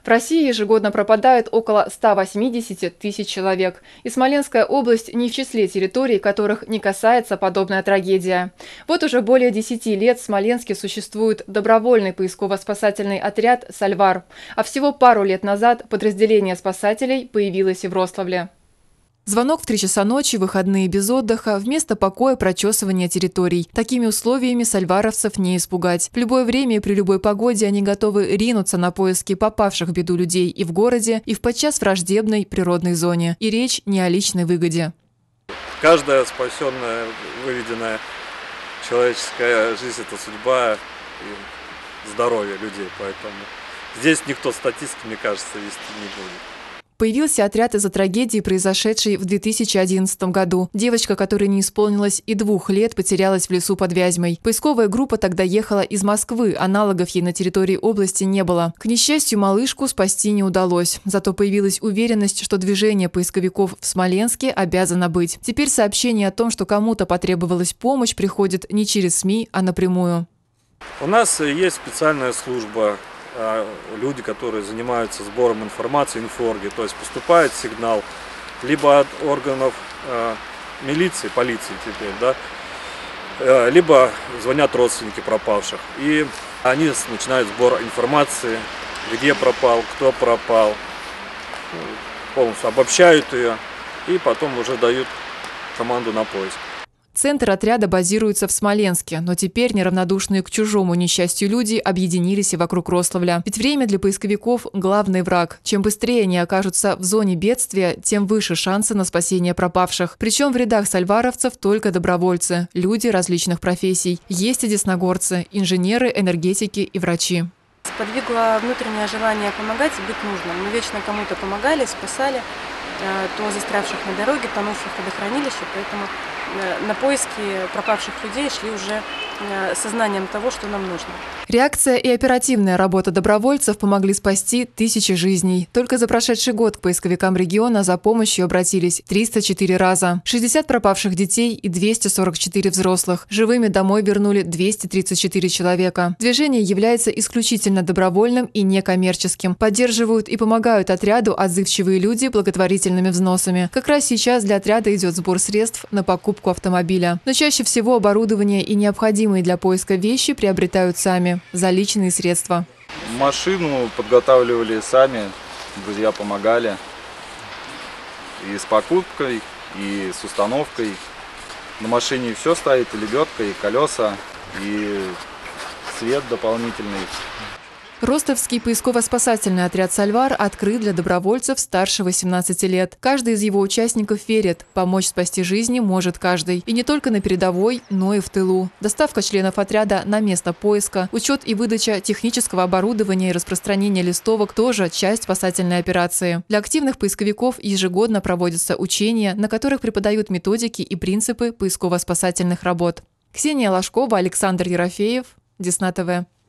В России ежегодно пропадает около 180 тысяч человек. И Смоленская область не в числе территорий, которых не касается подобная трагедия. Вот уже более 10 лет в Смоленске существует добровольный поисково-спасательный отряд «Сальвар». А всего пару лет назад подразделение спасателей появилось и в Рославле. Звонок в 3 часа ночи, выходные без отдыха, вместо покоя прочесывания территорий. Такими условиями сальваровцев не испугать. В любое время и при любой погоде они готовы ринуться на поиски попавших в беду людей и в городе, и в подчас враждебной природной зоне. И речь не о личной выгоде. Каждая спасенная, выведенная человеческая жизнь – это судьба и здоровье людей. Поэтому здесь никто статистики, мне кажется, вести не будет. Появился отряд из-за трагедии, произошедшей в 2011 году. Девочка, которой не исполнилось и 2 лет, потерялась в лесу под Вязьмой. Поисковая группа тогда ехала из Москвы, аналогов ей на территории области не было. К несчастью, малышку спасти не удалось. Зато появилась уверенность, что движение поисковиков в Смоленске обязано быть. Теперь сообщение о том, что кому-то потребовалась помощь, приходит не через СМИ, а напрямую. У нас есть специальная служба. Люди, которые занимаются сбором информации, инфорги, то есть поступает сигнал либо от органов милиции, полиции теперь, да, либо звонят родственники пропавших. И они начинают сбор информации, где пропал, кто пропал, полностью обобщают ее и потом уже дают команду на поиск. Центр отряда базируется в Смоленске, но теперь неравнодушные к чужому несчастью люди объединились и вокруг Рославля. Ведь время для поисковиков – главный враг. Чем быстрее они окажутся в зоне бедствия, тем выше шансы на спасение пропавших. Причем в рядах сальваровцев только добровольцы, люди различных профессий. Есть и десногорцы, инженеры, энергетики и врачи. Сподвигло внутреннее желание помогать и быть нужным. Мы вечно кому-то помогали, спасали, то застрявших на дороге, тонувших в водохранилище, поэтому на поиски пропавших людей шли уже сознанием того, что нам нужно. Реакция и оперативная работа добровольцев помогли спасти тысячи жизней. Только за прошедший год к поисковикам региона за помощью обратились 304 раза. 60 пропавших детей и 244 взрослых. Живыми домой вернули 234 человека. Движение является исключительно добровольным и некоммерческим. Поддерживают и помогают отряду отзывчивые люди благотворительными взносами. Как раз сейчас для отряда идет сбор средств на покупку автомобиля. Но чаще всего оборудование и необходимые для поиска вещи приобретают сами, за личные средства. Машину подготавливали сами, друзья помогали. И с покупкой, и с установкой. На машине все стоит, и лебедка, и колеса, и свет дополнительный. Ростовский поисково-спасательный отряд «Сальвар» открыт для добровольцев старше 18 лет. Каждый из его участников верит, помочь спасти жизни может каждый. И не только на передовой, но и в тылу. Доставка членов отряда на место поиска, учет и выдача технического оборудования и распространение листовок тоже часть спасательной операции. Для активных поисковиков ежегодно проводятся учения, на которых преподают методики и принципы поисково-спасательных работ. Ксения Ложкова, Александр Ерофеев, Десна ТВ.